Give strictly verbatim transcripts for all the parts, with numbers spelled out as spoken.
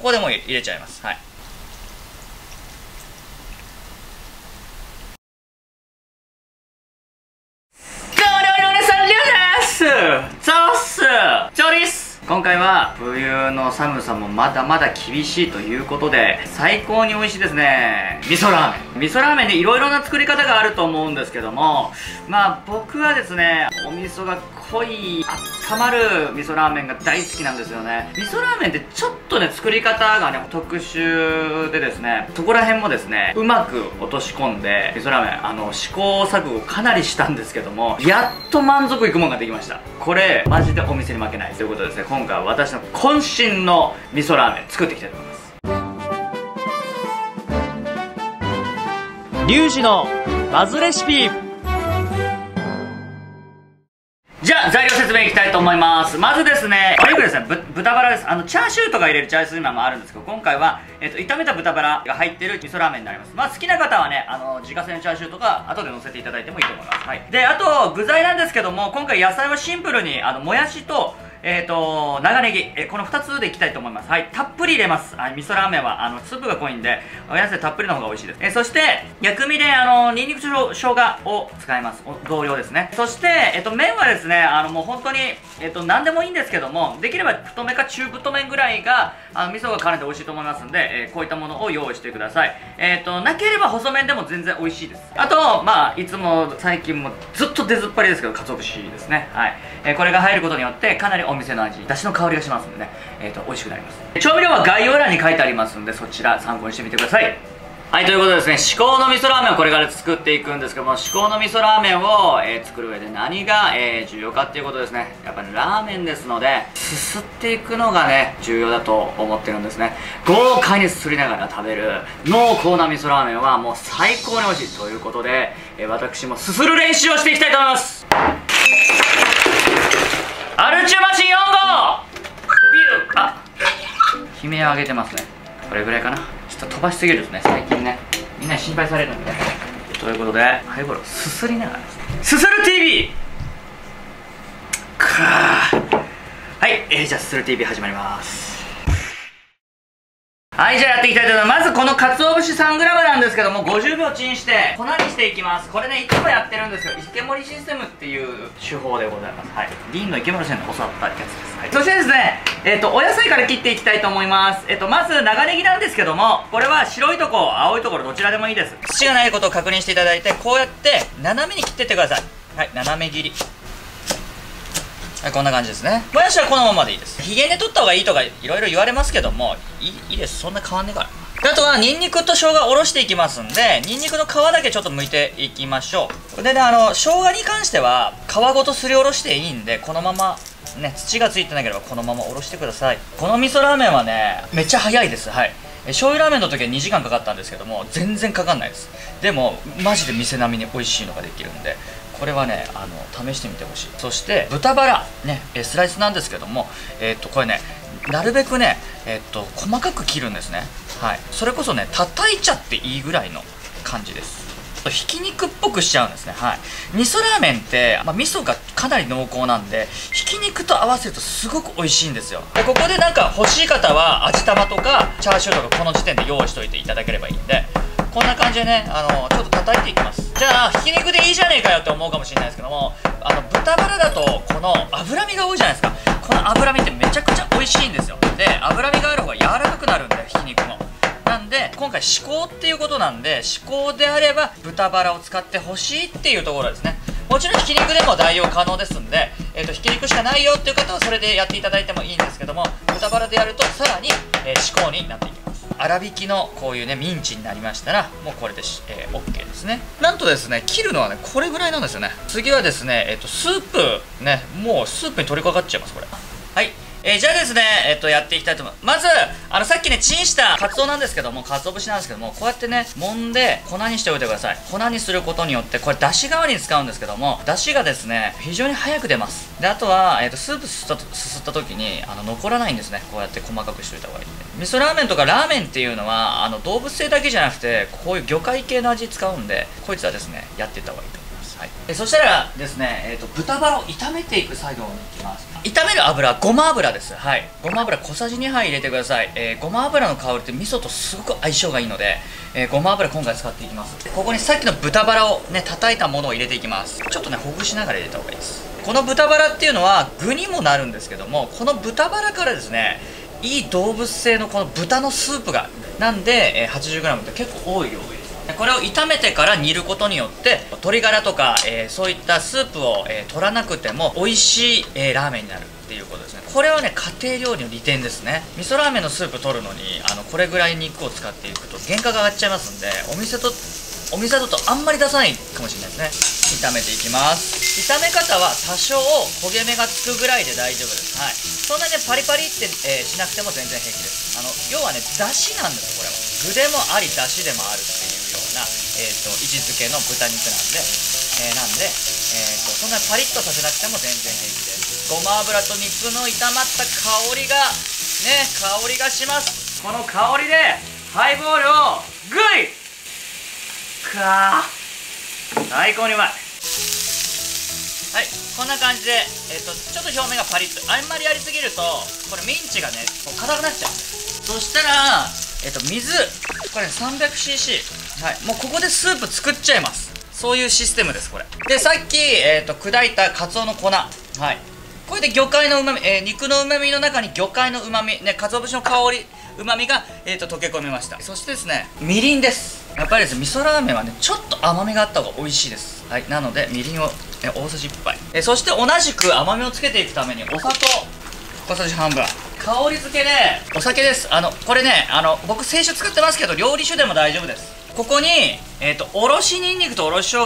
こでもう入れちゃいます。はい。そうっす、調理っす。今回は冬の寒さもまだまだ厳しいということで、最高に美味しいですね、味噌ラーメン。味噌ラーメンでいろいろな作り方があると思うんですけども、まあ僕はですね、お味噌が濃い温まる味噌ラーメンが大好きなんですよね。味噌ラーメンってちょっとね作り方がね特殊でですね、そこら辺もですねうまく落とし込んで、味噌ラーメンあの試行錯誤かなりしたんですけども、やっと満足いくものができました。これマジでお店に負けないということでですね、今回は私の渾身の味噌ラーメン作っていきたいと思います。 リュウジのバズレシピ。 じゃあ材料説明いきたいと思います。まずですね、お肉ですね、ぶ豚バラです。あのチャーシューとか入れるチャーシュー今もあるんですけど、今回は、えっと、炒めた豚バラが入ってる味噌ラーメンになります。まあ好きな方はね、あの自家製のチャーシューとか後で乗せていただいてもいいと思います。はい。で、あと具材なんですけども、今回野菜はシンプルにあのもやしとえーと長ネギ、えー、このふたつでいきたいと思います。はい、たっぷり入れます。はい、味噌ラーメンはあのスープが濃いんでお野菜たっぷりの方が美味しいです。えー、そして薬味であのニンニクと生姜を使います。同量ですね。そして、えー、と麺はですね、あのもう本当に、えー、と何でもいいんですけども、できれば太めか中太麺ぐらいがあの味噌が絡んで美味しいと思いますんで、えー、こういったものを用意してください。えー、となければ細麺でも全然美味しいです。あとまあいつも最近もずっと出ずっぱりですけど鰹節ですね。はい、えー、これが入ることによってかなりお店の味、だしの香りがしますんでね、えーと美味しくなります。調味料は概要欄に書いてありますんで、そちら参考にしてみてください。はい、ということでですね、至高の味噌ラーメンをこれから作っていくんですけども、至高の味噌ラーメンを、えー、作る上で何が、えー、重要かっていうことですね。やっぱりラーメンですので、すすっていくのがね重要だと思ってるんですね。豪快にすすりながら食べる濃厚な味噌ラーメンはもう最高に美味しいということで、えー、私もすする練習をしていきたいと思います。アルチューマシンよん号ビュー。あ、悲鳴を上げてますね。これぐらいかな。ちょっと飛ばしすぎるですね、最近ね。みんなに心配されるんでね。ということでハイボールをすすりながらですね、すする ティーブイ かー。はい、えー、じゃあすする ティーブイ 始まります。はい、じゃあやっていきたいと思います。まずこの鰹節 さんグラム なんですけども、ごじゅうびょうチンして粉にしていきます。これねいつもやってるんですよ、池森システムっていう手法でございます。はい、銀の池森先生に教わったやつです。はい、そしてですね、えっ、ー、とお野菜から切っていきたいと思います。えっ、ー、とまず長ネギなんですけども、これは白いところ青いところどちらでもいいです。土がないことを確認していただいて、こうやって斜めに切っていってください。はい、斜め切り。はい、こんな感じですね。もやしはこのままでいいです。ひげ根取った方がいいとかいろいろ言われますけども、いいいいです。そんな変わんねえから。あとはニンニクと生姜をおろしていきますんで、ニンニクの皮だけちょっと剥いていきましょう。でね、あの生姜に関しては皮ごとすりおろしていいんで、このままね、土がついてなければこのままおろしてください。この味噌ラーメンはねめっちゃ早いです。はい、醤油ラーメンの時はにじかんかかったんですけども、全然かかんないです。でもマジで店並みに美味しいのができるんで、これはねあの試してみてほしい。そして豚バラね、えスライスなんですけども、えー、っとこれねなるべくねえー、っと細かく切るんですね。はい、それこそね叩いちゃっていいぐらいの感じです。ひき肉っぽくしちゃうんですね。はい、味噌ラーメンって、まあ、味噌がかなり濃厚なんで、ひき肉と合わせるとすごく美味しいんですよ。でここでなんか欲しい方は味玉とかチャーシューとかこの時点で用意しといていただければいいんで、こんな感じでねあのちょっと叩いていきます。じゃあひき肉でいいじゃねえかよって思うかもしれないですけども、あの豚バラだとこの脂身が多いじゃないですか。この脂身ってめちゃくちゃ美味しいんですよ。で脂身がある方が柔らかくなるんで、ひき肉も。なんで今回至高っていうことなんで、至高であれば豚バラを使ってほしいっていうところですね。もちろんひき肉でも代用可能ですんで、えー、とひき肉しかないよっていう方はそれでやっていただいてもいいんですけども、豚バラでやるとさらに、えー、至高になっていきます。粗挽きのこういうねミンチになりましたらもうこれで、えー、OK ですね。なんとですね切るのはねこれぐらいなんですよね。次はですね、えー、とスープね、もうスープに取り掛かっちゃいます。これはい、えー、じゃあですね、えっと、やっていきたいと思います。まず、あの、さっきね、チンしたカツオなんですけども、カツオ節なんですけども、こうやってね、揉んで粉にしておいてください。粉にすることによって、これ、だし代わりに使うんですけども、だしがですね、非常に早く出ます。で、あとは、えっと、スープすすったすすった時に、あの、残らないんですね。こうやって細かくしておいた方がいいんで。味噌ラーメンとかラーメンっていうのは、あの、動物性だけじゃなくて、こういう魚介系の味使うんで、こいつはですね、やっていった方がいいと思います。 はい、えそしたらですね、えー、と豚バラを炒めていく作業に行きます。炒める油はごま油です。はい、ごま油小さじにはい入れてください。えー、ごま油の香りって味噌とすごく相性がいいので、えー、ごま油今回使っていきます。ここにさっきの豚バラをね叩いたものを入れていきます。ちょっとねほぐしながら入れた方がいいです。この豚バラっていうのは具にもなるんですけども、この豚バラからですねいい動物性のこの豚のスープがなんで、えー、はちじゅうグラム って結構多い量です。これを炒めてから煮ることによって鶏ガラとか、えー、そういったスープを、えー、取らなくても美味しい、えー、ラーメンになるっていうことですね。これはね家庭料理の利点ですね。味噌ラーメンのスープ取るのにあのこれぐらい肉を使っていくと原価が上がっちゃいますんで、お店とお店だとあんまり出さないかもしれないですね。炒めていきます。炒め方は多少焦げ目がつくぐらいで大丈夫です。はい、そんなにねパリパリって、えー、しなくても全然平気です。あの要はねだしなんですよ。これは具でもありだしでもあるっていうような、えー、と位置づけの豚肉なんで、えー、なんで、えー、とそんなにパリッとさせなくても全然平気です。ごま油と肉の炒まった香りがね香りがします。この香りでハイボールをグイッかー最高にうまい。はい、こんな感じで、えー、とちょっと表面がパリッと、あんまりやりすぎるとこれミンチがねこう硬くなっちゃう。そしたら、えー、と水これ さんびゃくシーシー、はい、もうここでスープ作っちゃいます。そういうシステムです。これでさっき、えー、と砕いたカツオの粉、はい、これで魚介のうまみ、えー、肉のうまみの中に魚介のうまみね、鰹節の香りうまみが、えー、と溶け込みました。そしてですねみりんです。やっぱりですね味噌ラーメンはねちょっと甘みがあった方が美味しいです。はい、なのでみりんをえ大さじいっぱい、えそして同じく甘みをつけていくためにお砂糖小さじ半分、香り付けでお酒です。あのこれねあの僕清酒作ってますけど料理酒でも大丈夫です。ここに、えー、とおろしにんにくとおろし生姜、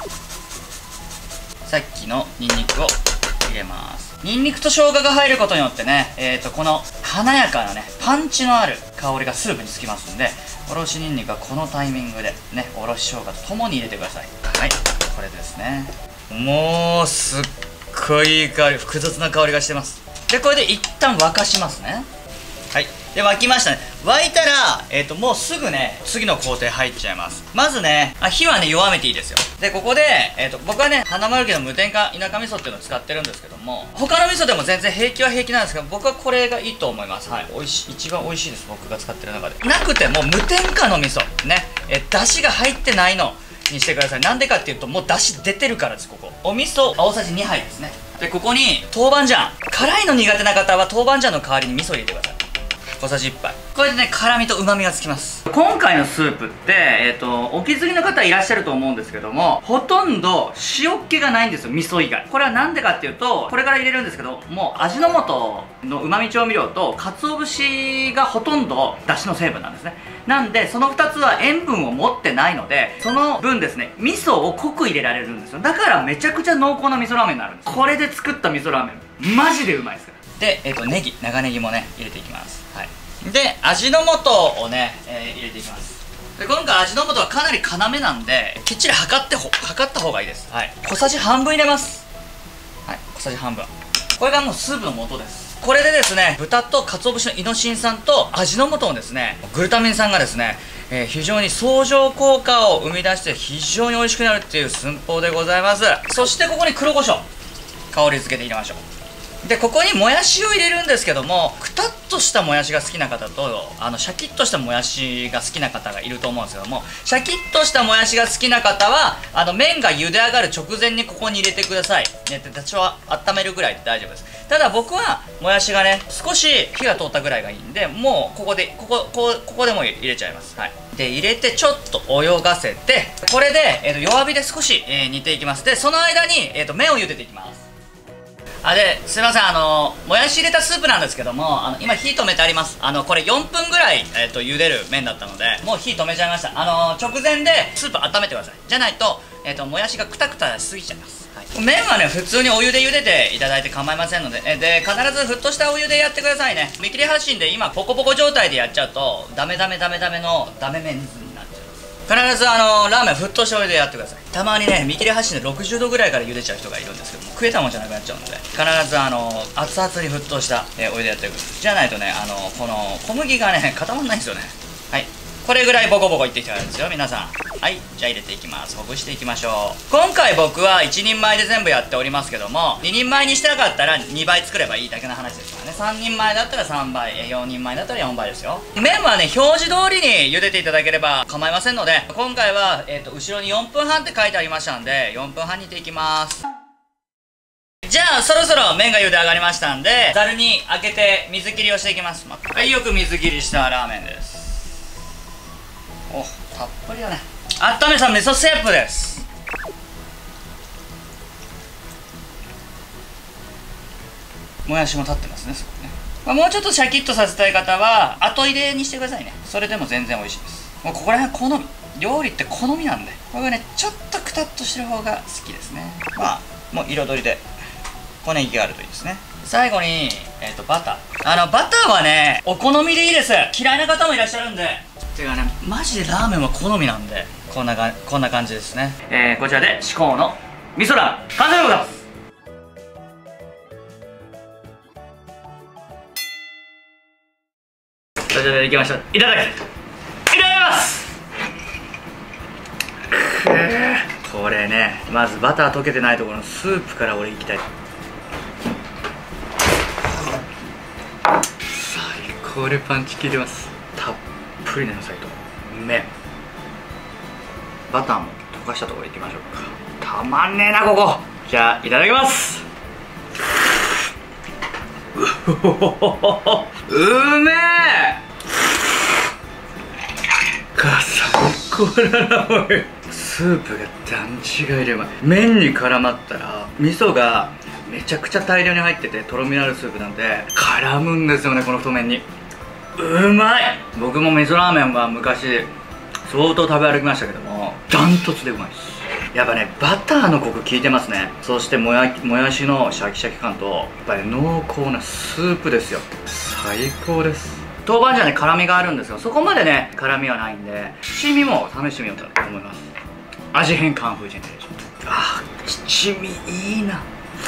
さっきのにんにくを入れます。にんにくと生姜が入ることによってね、えー、とこの華やかなねパンチのある香りがスープにつきますんで、おろしにんにくはこのタイミングでねおろし生姜とともに入れてください。はい、これですね。もうすっごいいい香り、複雑な香りがしてます。でこれで一旦沸かしますね。はい、で沸きましたね。沸いたら、えー、ともうすぐね次の工程入っちゃいます。まずねあ火はね弱めていいですよ。でここで、えー、と僕はね花丸家の無添加田舎味噌っていうのを使ってるんですけども、他の味噌でも全然平気は平気なんですけど、僕はこれがいいと思います。はい、おいしい、一番美味しいです。僕が使ってる中でなくても無添加の味噌ね、えだしが入ってないのにしてください。なんでかっていうともうだし出てるからです。ここお味噌大さじにはいですね。でここに豆板醤、辛いの苦手な方は豆板醤の代わりに味噌入れてください。小さじいっぱい。これでね辛みと旨みがつきます。今回のスープって、えー、とお気づきの方いらっしゃると思うんですけども、ほとんど塩っ気がないんですよ、味噌以外。これはなんでかっていうと、これから入れるんですけどもう味の素の旨味調味料と鰹節がほとんどだしの成分なんですね。なんでそのふたつは塩分を持ってないので、その分ですね味噌を濃く入れられるんですよ。だからめちゃくちゃ濃厚な味噌ラーメンになるんです。これで作った味噌ラーメンマジでうまいですから。で、えー、とネギ長ネギもね入れていきます。はい、で味の素をね、えー、入れていきます。で今回味の素はかなり要なんできっちり測ってほ測った方がいいです。はい、小さじ半分入れます。はい、小さじ半分。これがもうスープの素です。これでですね豚と鰹節のイノシン酸と味の素のですねグルタミン酸がですね、えー、非常に相乗効果を生み出して非常に美味しくなるっていう寸法でございます。そしてここに黒胡椒香り付けて入れましょう。でここにもやしを入れるんですけども、くたっとしたもやしが好きな方とあのシャキッとしたもやしが好きな方がいると思うんですけども、シャキッとしたもやしが好きな方はあの麺が茹で上がる直前にここに入れてください。ね、多少温めるぐらいで大丈夫です。ただ僕はもやしがね少し火が通ったぐらいがいいんで、もうここでここここここでも入れちゃいます。はい、で入れてちょっと泳がせて、これで、えー、と弱火で少し、えー、煮ていきます。でその間に、えー、と麺を茹でていきます。あですいません、あのもやし入れたスープなんですけども、あの今火止めてあります。あのこれよんぷんぐらい、えー、と茹でる麺だったのでもう火止めちゃいました。あの直前でスープ温めてください。じゃないと、えー、ともやしがクタクタしすぎちゃいます。はい、麺はね普通にお湯で茹でていただいて構いませんので、えで必ず沸騰したお湯でやってくださいね。見切り発進で今ポコポコ状態でやっちゃうとダメダメダメダメのダメ麺になっちゃう。必ずあのラーメン沸騰したお湯でやってください。たまにね見切り発進でろくじゅうどぐらいから茹でちゃう人がいるんですけども、食えたもんじゃなくなっちゃうので、必ずあの熱々に沸騰した、えー、お湯でやってくる。じゃないとねあのこの小麦がね固まんないんですよね。はい、これぐらいボコボコいってきたらですよ皆さん。 はい、じゃあ入れていきます。ほぐしていきましょう。今回僕はいちにんまえで全部やっておりますけども、ににんまえにしたかったらにばい作ればいいだけの話ですからね。さんにんまえだったらさんばい、よにんまえだったらよんばいですよ。麺はね、表示通りに茹でていただければ構いませんので、今回は、えーと、後ろによんぷんはんって書いてありましたんで、よんぷんはん煮ていきます。じゃあそろそろ麺が茹で上がりましたんで、ざるに開けて水切りをしていきます。はい、よく水切りしたラーメンです。お、たっぷりだね。温めた味噌スープです。もやしも立ってますね、そこね。まあ、もうちょっとシャキッとさせたい方は後入れにしてくださいね。それでも全然美味しいです。もうここら辺好み、料理って好みなんで、僕はねちょっとくたっとしてる方が好きですね。まあもう彩りで小ネギがあるといいですね。最後に、えー、とバター。あのバターはねお好みでいいです。嫌いな方もいらっしゃるんで、ていうかねマジでラーメンは好みなんで、こんながこんな感じですね。えー、こちらで至高の味噌ラーメン完成でございます。それではいきましょう。いただきいただきます。くー、これね、まずバター溶けてないところのスープから俺いきたい。最高でパンチ効いてます。たっぷりの野菜と麺、バターも溶かしたところいきましょうか。たまんねえなここ。じゃあいただきます。うめえ。が最高だなおい。スープが段違いでうまい。麺に絡まったら味噌がめちゃくちゃ大量に入ってて、とろみのあるスープなんで絡むんですよね、この太麺に。うまい。僕も味噌ラーメンは昔相当食べ歩きましたけども、ダントツでうまいです。やっぱねバターのコク効いてますね。そしてもやもやしのシャキシャキ感と、やっぱり濃厚なスープですよ。最高です。豆板醤に辛みがあるんですが、そこまでね辛みはないんで、七味も試してみようと思います。味変カンフージェネレーション。あー、七味いいな。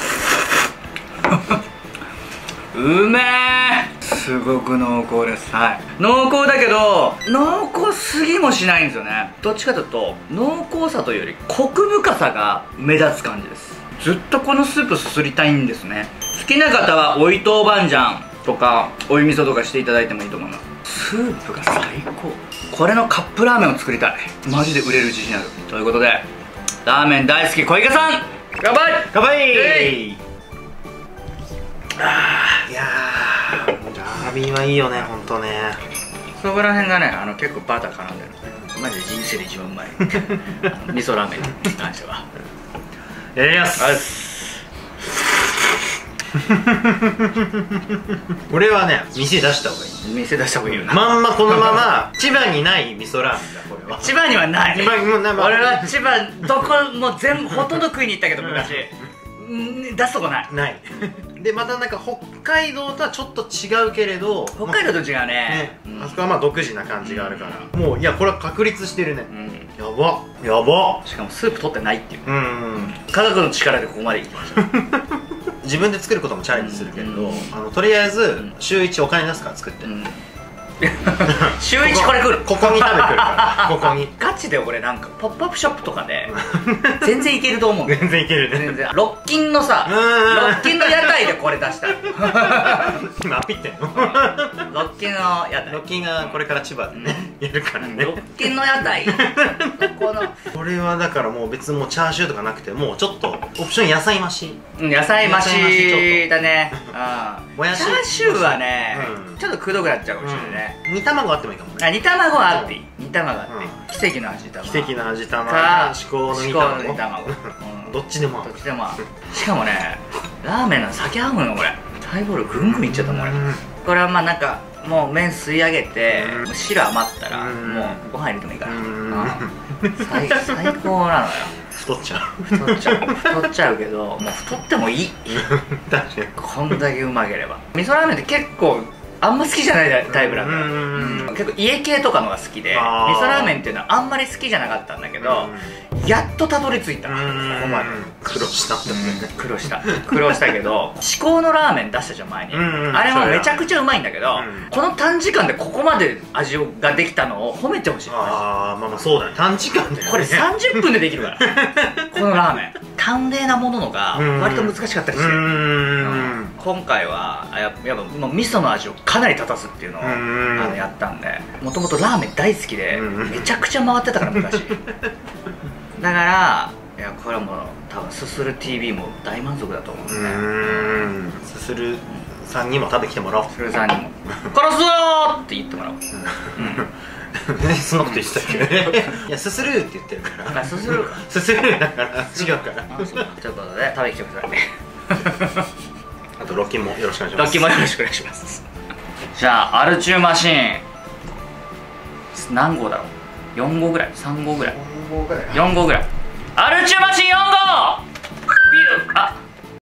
うめえ。すごく濃厚です。はい、濃厚だけど濃厚すぎもしないんですよね。どっちかというと濃厚さというよりコク深さが目立つ感じです。ずっとこのスープすすりたいんですね。好きな方は追い豆板醤とか追い味噌とかしていただいてもいいと思います。スープが最高。これのカップラーメンを作りたい。マジで売れる自信ある。ということでラーメン大好き小池さん、乾杯。 乾杯。 えい。 あー、いやーラーメンはいいよね、ほんとね。 そこら辺がね、あの結構バター絡んでるんで、マジで人生で一番うまい味噌ラーメンに関しては。 やります。 はい。 俺はね店出した方がいい。 店出した方がいいよな。 まんまこのまま千葉にない味噌ラーメンだこれは。 千葉にはない。 千葉にもな、まあ、 俺は千葉どこも全部ほとんど食いに行ったけど昔ん出すとこない。 ないでまたなんか北海道とはちょっと違うけれど、 北海道と違うね。 ね、 うん、 あそこはまあ独自な感じがあるから、うん、もういやこれは確立してるね。 うん、 やばやば。 しかもスープ取ってないっていう。 うん、うん、 家族の力でここまでいきました。 自分で作ることもチャレンジするけれど、うん、あのとりあえず週いちお金出すから作って、うん、 週いちこれ来る。 ここに食べてくるからここにガチで俺なんかポップアップショップとかで全然いけると思う。 全然いけるね。 全然ロッキンのさ、ロッキンの屋台でこれ出したい。 今アピってんの。 ロッキンの屋台。 ロッキンがこれから千葉でねやるからね。 ロッキンの屋台。このこれはだからもう別にもうチャーシューとかなくて、もうちょっとオプション野菜増し。 野菜増しだね。 もやしチャーシューはねちょっとくどくなっちゃうかもしれないね。 煮卵あってもいいかもね。 あ、煮卵はあっていい。煮卵あって奇跡の味玉。 奇跡の味玉か至高の煮卵。どっちでもどっちでも。しかもねラーメンの酒合うのこれ。ハイボールぐんぐんいっちゃったもん俺。これはまあなんかもう麺吸い上げて汁余ったらもうご飯入れてもいいから最最高なのよ。 太っちゃう太っちゃう太っちゃうけどもう太ってもいい。 確かにこんだけうまければ。味噌ラーメンって結構あんま好きじゃないタイプなんだよ。結構家系とかのが好きで、味噌ラーメンっていうのはあんまり好きじゃなかったんだけど、 やっとたどり着いた。ここまで苦労したんだね。 苦労した苦労したけど至高のラーメン出したじゃん前に、あれもめちゃくちゃうまいんだけど、この短時間でここまで味ができたのを褒めてほしい。 ああまあまあそうだね、短時間でこれさんじゅっぷんでできるからこのラーメン淡麗なもののが割と難しかったりして、今回はやっぱもう味噌の味をかなり立たすっていうのをあのやったんで、もともとラーメン大好きでめちゃくちゃ回ってたから昔だからいやこれはもう多分すする ティービー も大満足だと思うんで、 うん、すするさんにも食べてきてもらおう。 すするさんにも「殺すぞ!」って言ってもらおう。 そんなこと言ってたっけいや、すするって言ってるから。 あ、すするかすするだから違うから。 ということで食べに来てくださいあとロッキンもよろしくお願いします。 ロッキンもよろしくお願いしますじゃあアルチューマシーン何号だろう、よん号ぐらい、さん号ぐらい、よん号ぐらい、アルチューマシーンよん号ビュー。あ